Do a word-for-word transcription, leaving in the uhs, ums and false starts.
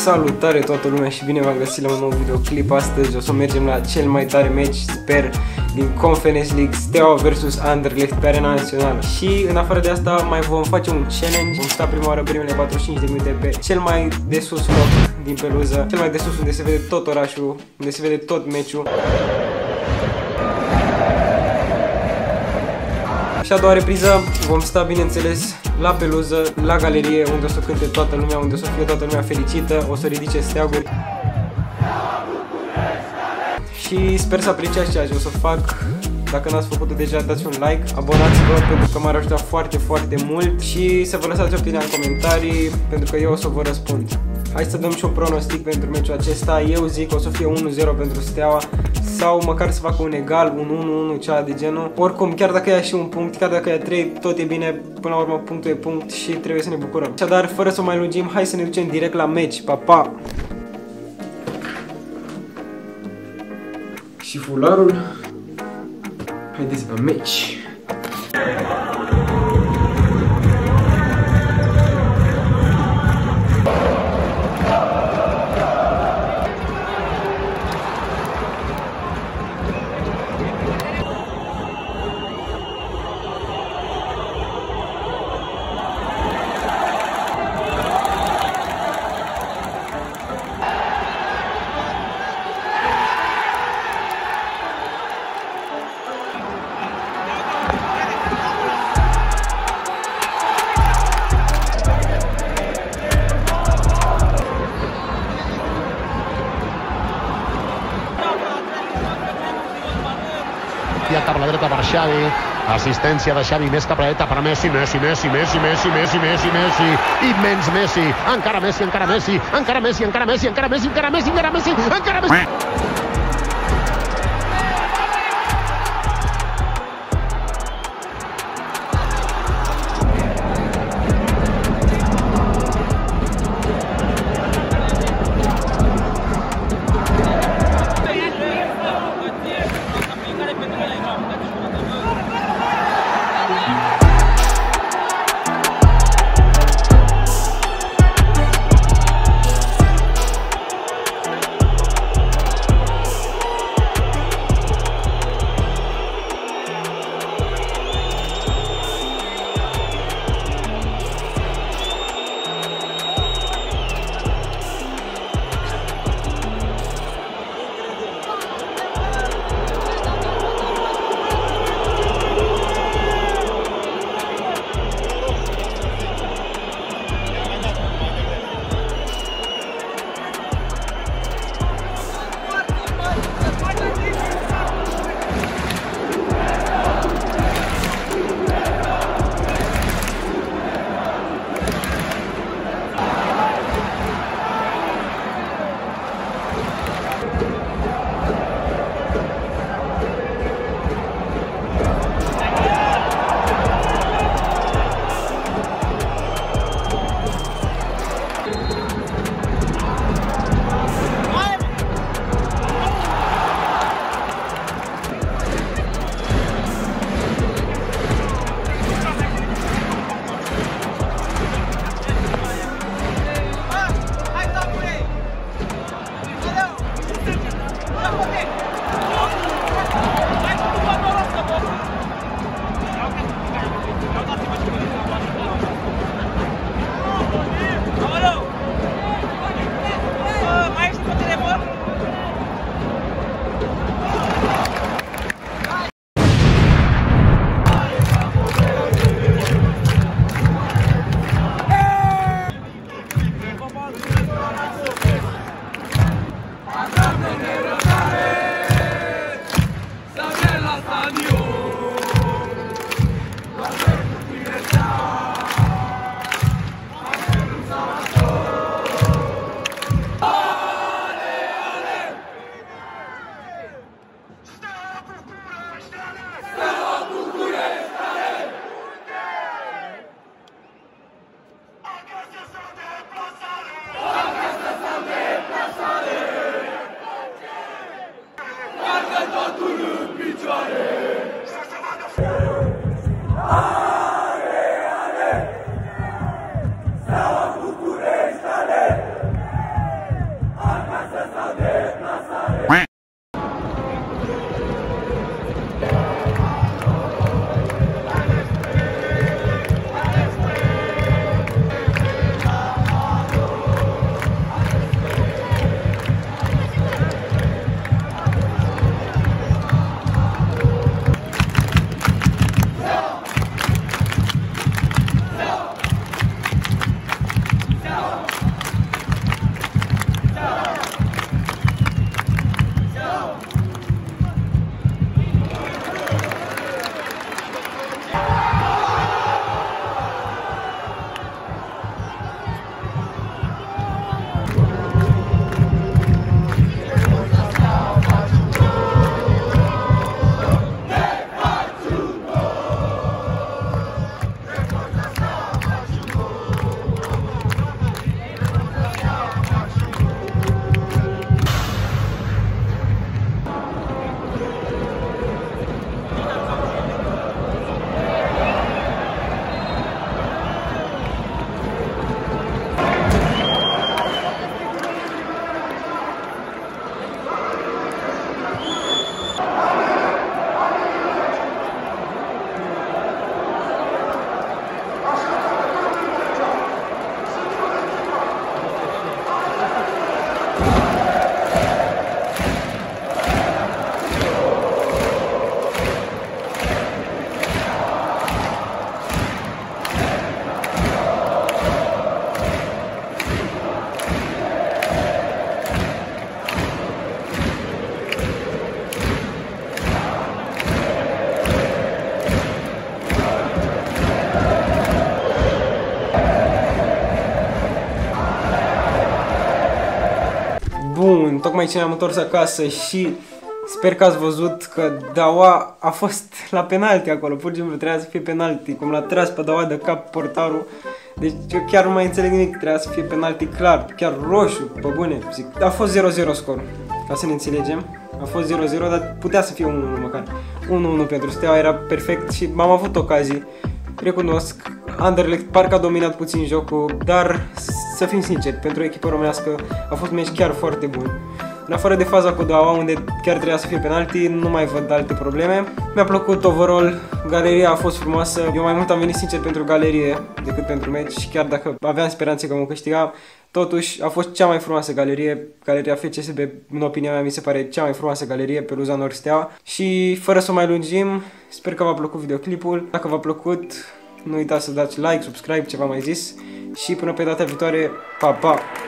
Salutare toată lumea și bine v-am găsit la un nou videoclip. Astăzi o să mergem la cel mai tare match, sper, din Conference League, Steaua versus Anderlecht pe arena națională. Și în afară de asta mai vom face un challenge. Vom sta prima oară primele patruzeci și cinci de minute pe cel mai de sus loc din peluză, cel mai de sus unde se vede tot orașul, unde se vede tot meciul. Și a doua repriză vom sta, bineînțeles, la peluză, la galerie, unde o să cânte toată lumea, unde o să fie toată lumea fericită, o să ridice steaguri. Și sper să apreciați ceea ce o să fac. Dacă n-ați făcut-o deja, dați un like, abonați-vă pentru că m-ar ajuta foarte, foarte mult și să vă lăsați opinia în comentarii pentru că eu o să vă răspund. Hai să dăm și un pronostic pentru meciul acesta. Eu zic că o să fie unu zero pentru Steaua sau măcar să facă un egal, un unu unu, ceva de genul. Oricum, chiar dacă ia și un punct, chiar dacă ia trei, tot e bine. Până la urmă, punctul e punct și trebuie să ne bucurăm. Așadar, fără să mai lungim, hai să ne ducem direct la meci. Pa, pa! Și fularul. Haideți la meci! Cap a la dreta per Xavi, assistència de Xavi més cap a la dreta per Messi, Messi, Messi, Messi, Messi, Messi, Messi, Messi, immens Messi, encara Messi, encara Messi, encara Messi, encara Messi, encara Messi, encara Messi, encara Messi, encara Messi. tocmai ce ne-am întors acasă și sper că ați văzut că Dawa a fost la penalti acolo, pur și simplu trebuia să fie penalti, cum l-a tras pe Dawa de cap portarul. Deci eu chiar nu mai înțeleg nimic, trebuia să fie penalti clar, chiar roșu, pe bune, zic. A fost zero zero scor, ca să ne înțelegem. A fost zero zero, dar putea să fie unu unu măcar. unu unu pentru Steaua era perfect și m-am avut ocazii. Recunosc, Anderlecht parcă a dominat puțin jocul, dar să fim sinceri, pentru echipa românească a fost un meci chiar foarte bun. În afară de faza cu Dawa, unde chiar trebuia să fie penalti, nu mai văd alte probleme. Mi-a plăcut overall, galeria a fost frumoasă. Eu mai mult am venit sincer pentru galerie decât pentru meci și chiar dacă aveam speranțe că mă câștigam, totuși a fost cea mai frumoasă galerie. Galeria F C S B, în opinia mea, mi se pare cea mai frumoasă galerie pe Luzanor Steaua. Și fără să o mai lungim, sper că v-a plăcut videoclipul. Dacă v-a plăcut, nu uitați să dați like, subscribe, ce v-am mai zis. Și până pe data viitoare, pa, pa!